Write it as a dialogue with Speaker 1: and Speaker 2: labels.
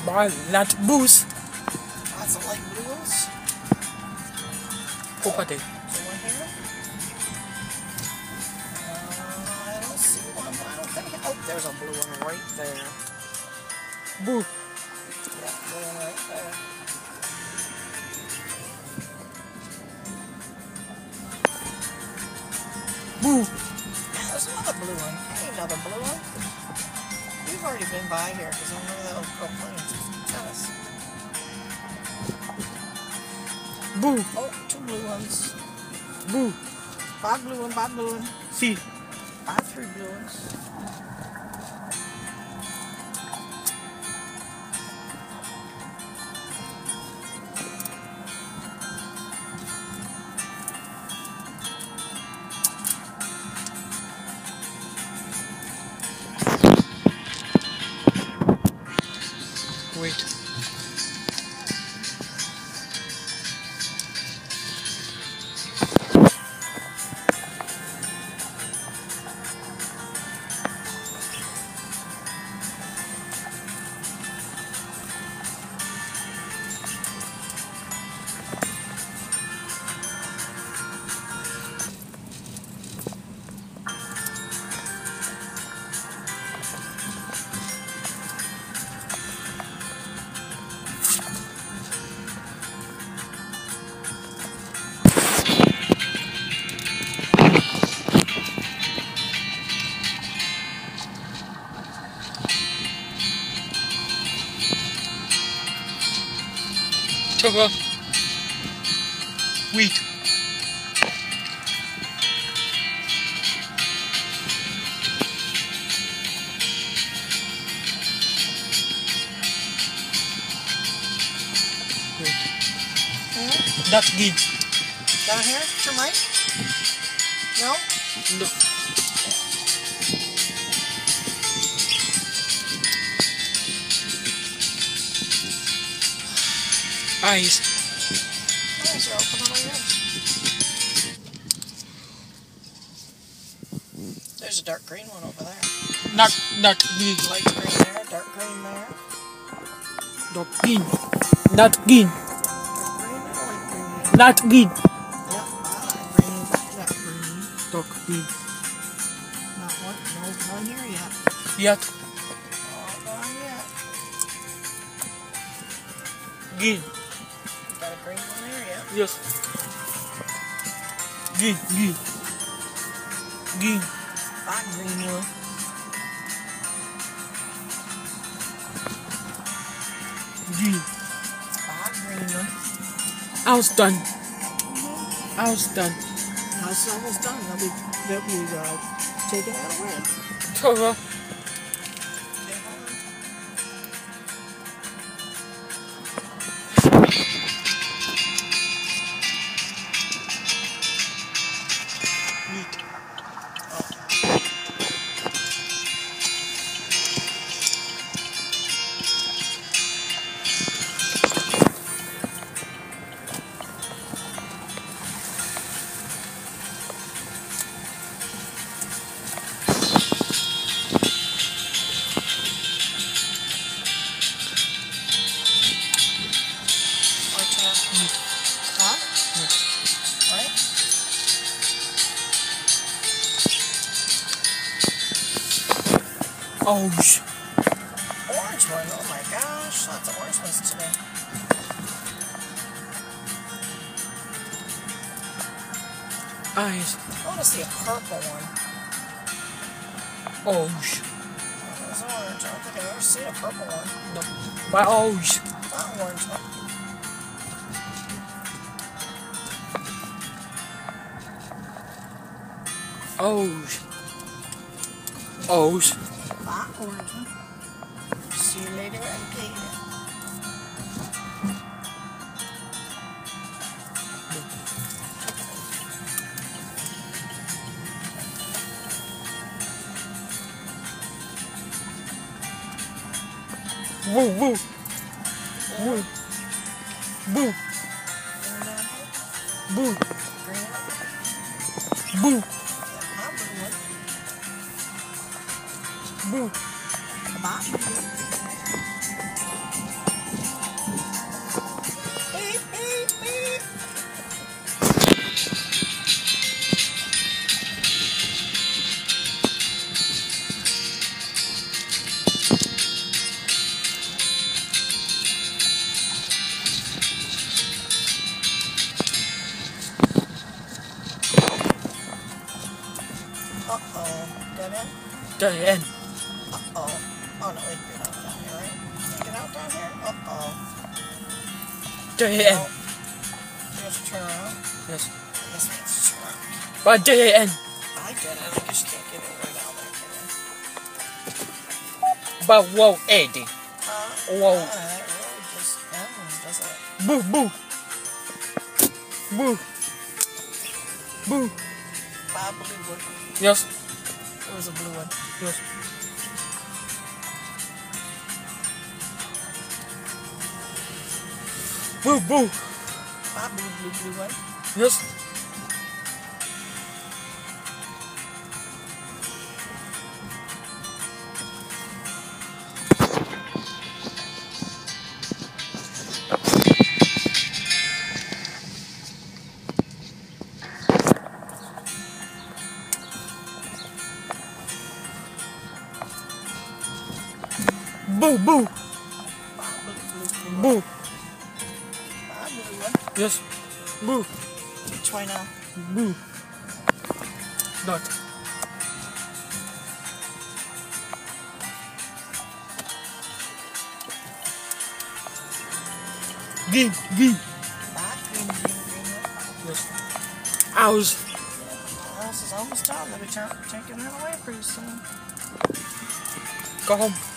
Speaker 1: Ball, not boost.
Speaker 2: Lots of light blues.
Speaker 1: Kupate.
Speaker 2: Is there one here? I don't see one. I don't think. Oh, there's a blue one right there.
Speaker 1: Boo.
Speaker 2: Yeah, blue one right there.
Speaker 1: Boo.
Speaker 2: There's another blue one. Hey, another blue one. We've already been by here because I remember that little girl playing tennis.
Speaker 1: Boo.
Speaker 2: Oh, two blue ones.
Speaker 1: Boo.
Speaker 2: Five blue one, five blue one.
Speaker 1: See.
Speaker 2: Five three blue ones.
Speaker 1: Wait. Sugar. Wheat. That's good.
Speaker 2: Down here, to Mike? No?
Speaker 1: No. Eyes.
Speaker 2: Eyes are open on my head. There's a dark green one over there.
Speaker 1: Not green.
Speaker 2: Light green there, dark green there.
Speaker 1: Not green. Not green.
Speaker 2: Dark green and light green.
Speaker 1: Not green.
Speaker 2: Yep, green, that green.
Speaker 1: Dark green.
Speaker 2: Not one, no one here yet.
Speaker 1: Yet.
Speaker 2: Not yet.
Speaker 1: Green.
Speaker 2: Got a green one there yet.
Speaker 1: Yes. Green. Green. Green.
Speaker 2: Hot green one.
Speaker 1: Green.
Speaker 2: Hot green one.
Speaker 1: I was done. I was done.
Speaker 2: Now it's almost done. That we taking out a win.
Speaker 1: Sugar.
Speaker 2: Huh? Right?
Speaker 1: Orange.
Speaker 2: Orange one. Oh my gosh. Lots of orange ones today.
Speaker 1: Eyes.
Speaker 2: I want to see a purple one.
Speaker 1: Orange.
Speaker 2: There's orange. I don't think I've ever seen a purple one.
Speaker 1: No. By orange.
Speaker 2: Not orange one.
Speaker 1: Orange. Orange.
Speaker 2: Not orange one. See you later, alligator.
Speaker 1: Woo woo. Woo. Boo. Boo. Boo. Boo.
Speaker 2: Bye. Uh-oh. Dead end?
Speaker 1: Dead end.
Speaker 2: Uh-oh. Oh, no, we can get out down here, right? Can you get out down here? Uh-oh.
Speaker 1: Dead end.
Speaker 2: Oh. We have to turn around?
Speaker 1: Yes.
Speaker 2: Yes, we have to turn around.
Speaker 1: But dead end.
Speaker 2: I did it. I guess you can't get anywhere down there, can you?
Speaker 1: But whoa, Eddie. Whoa.
Speaker 2: That really just ends, doesn't it?
Speaker 1: Boo, boo. Boo. Boo.
Speaker 2: Blue one.
Speaker 1: Yes.
Speaker 2: There was a blue one.
Speaker 1: Yes. Boo, boo.
Speaker 2: Blue one.
Speaker 1: Yes. Boo, boo. Boo.
Speaker 2: Blue one.
Speaker 1: Yes. Boo.
Speaker 2: Which way now?
Speaker 1: Boo. Dot. Green, green.
Speaker 2: Back, green.
Speaker 1: Yes. Ours.
Speaker 2: This is almost done. They'll be taking it away pretty soon.
Speaker 1: Go home.